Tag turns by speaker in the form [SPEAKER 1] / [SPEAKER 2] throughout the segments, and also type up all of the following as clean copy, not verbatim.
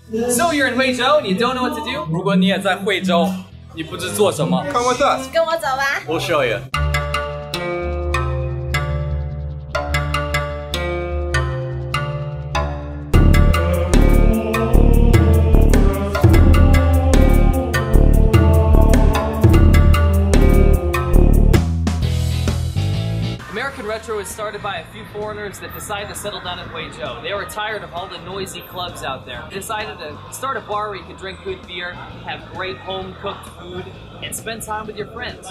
[SPEAKER 1] So you're in Huizhou and you don't know what to do?
[SPEAKER 2] 如果你也在惠州，你不知做什么
[SPEAKER 3] Come with us.
[SPEAKER 4] 跟我走吧。
[SPEAKER 2] ，We'll show you.
[SPEAKER 1] American Retro was started by a few foreigners that decided to settle down in Huizhou. They were tired of all the noisy clubs out there. They decided to start a bar where you could drink good beer, have great home-cooked food, and spend time with your friends.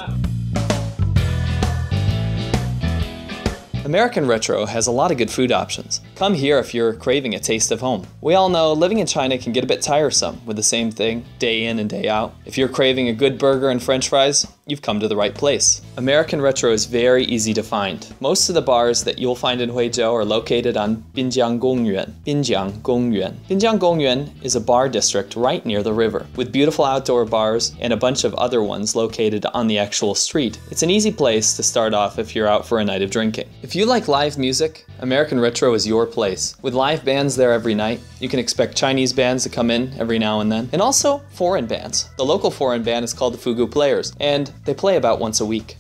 [SPEAKER 5] American Retro has a lot of good food options. Come here if you're craving a taste of home. We all know living in China can get a bit tiresome with the same thing day in and day out. If you're craving a good burger and french fries, you've come to the right place. American Retro is very easy to find. Most of the bars that you'll find in Huizhou are located on Binjiang Gongyuan. Binjiang Gongyuan. Binjiang Gongyuan is a bar district right near the river, with beautiful outdoor bars and a bunch of other ones located on the actual street. It's an easy place to start off if you're out for a night of drinking. If you like live music, American Retro is your place. With live bands there every night, you can expect Chinese bands to come in every now and then, and also foreign bands. The local foreign band is called the Fugu Players, and they play about once a week.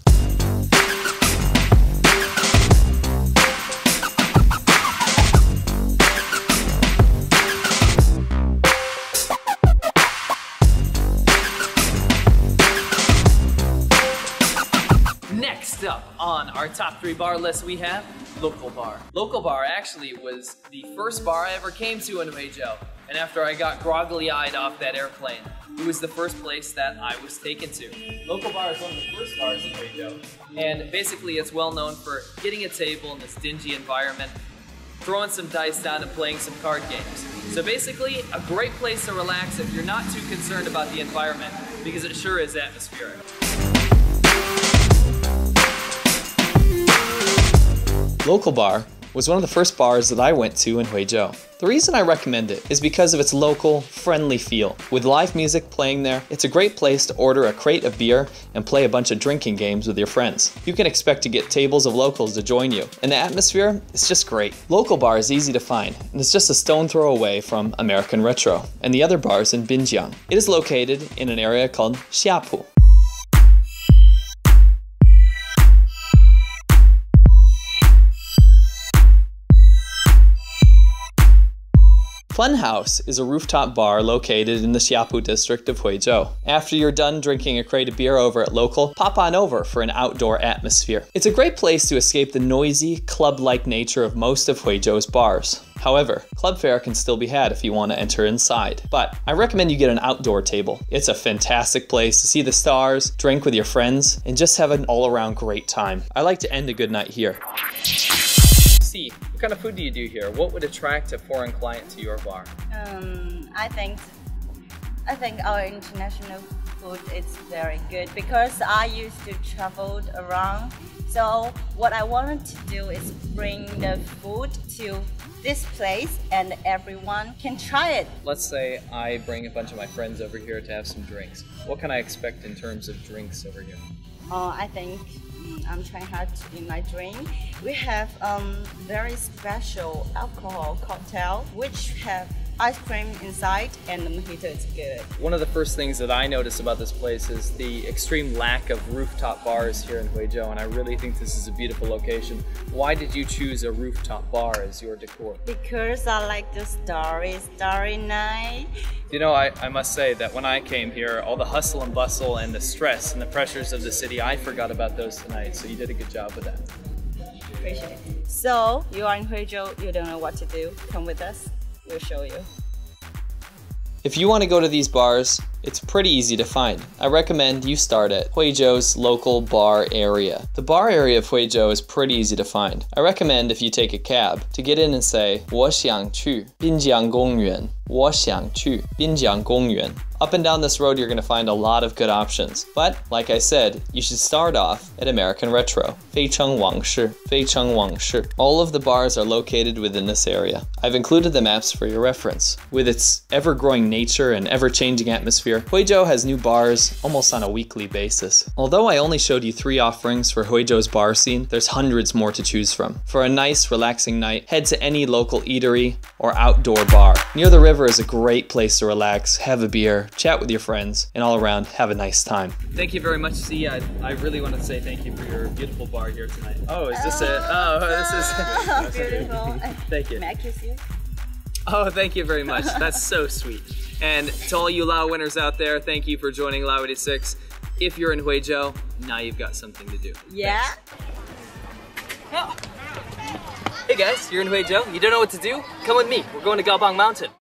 [SPEAKER 1] Next up on our top 3 bar list we have Local Bar. Local Bar actually was the first bar I ever came to in Huizhou, and after I got groggily-eyed off that airplane, it was the first place that I was taken to. Local Bar is one of the first bars in Huizhou, and basically it's well known for getting a table in this dingy environment, throwing some dice down and playing some card games. So basically, a great place to relax if you're not too concerned about the environment, because it sure is atmospheric.
[SPEAKER 5] Local Bar was one of the first bars that I went to in Huizhou. The reason I recommend it is because of its local, friendly feel. With live music playing there, it's a great place to order a crate of beer and play a bunch of drinking games with your friends. You can expect to get tables of locals to join you, and the atmosphere is just great. Local Bar is easy to find, and it's just a stone throw away from American Retro and the other bars in Binjiang. It is located in an area called Xiapu. Funhouse is a rooftop bar located in the Xiapu district of Huizhou. After you're done drinking a crate of beer over at Local, pop on over for an outdoor atmosphere. It's a great place to escape the noisy, club-like nature of most of Huizhou's bars. However, club fare can still be had if you want to enter inside. But I recommend you get an outdoor table. It's a fantastic place to see the stars, drink with your friends, and just have an all-around great time. I like to end a good night here. What kind of food do you do here? What would attract a foreign client to your bar?
[SPEAKER 4] I think our international food is very good because I used to travel around. So what I wanted to do is bring the food to this place and everyone can try it.
[SPEAKER 5] Let's say I bring a bunch of my friends over here to have some drinks. What can I expect in terms of drinks over here?
[SPEAKER 4] I think I'm trying hard in my drink. We have very special alcohol cocktail which have ice cream inside and the mojito is good.
[SPEAKER 5] One of the first things that I notice about this place is the extreme lack of rooftop bars here in Huizhou, and I really think this is a beautiful location. Why did you choose a rooftop bar as your decor?
[SPEAKER 4] Because I like the starry night.
[SPEAKER 5] You know, I must say that when I came here, all the hustle and bustle and the stress and the pressures of the city, I forgot about those tonight, so you did a good job with that.
[SPEAKER 4] Appreciate it. So, you are in Huizhou, you don't know what to do, come with us. We'll show you.
[SPEAKER 5] If you want to go to these bars, it's pretty easy to find. I recommend you start at Huizhou's local bar area. The bar area of Huizhou is pretty easy to find. I recommend if you take a cab to get in and say 我想去滨江公园我想去滨江公园 Up and down this road, you're going to find a lot of good options. But, like I said, you should start off at American Retro. 非诚往事, 非诚往事. All of the bars are located within this area. I've included the maps for your reference. With its ever-growing nature and ever-changing atmosphere, atmosphere, Huizhou has new bars almost on a weekly basis. Although I only showed you 3 offerings for Huizhou's bar scene, there's hundreds more to choose from. For a nice, relaxing night, head to any local eatery or outdoor bar. Near the river is a great place to relax, have a beer, chat with your friends, and all around have a nice time.
[SPEAKER 1] Thank you very much, C. I really want to say thank you for your beautiful bar here tonight. Oh, is this it? Oh, this is
[SPEAKER 4] beautiful.
[SPEAKER 1] Thank you.
[SPEAKER 4] May I kiss you?
[SPEAKER 1] Oh, thank you very much. That's so sweet. And to all you Lao winners out there, thank you for joining Lao 86. If you're in Huizhou, now you've got something to do.
[SPEAKER 4] Yeah.
[SPEAKER 1] Oh. Hey guys, you're in Huizhou. You don't know what to do? Come with me. We're going to Gaobang Mountain.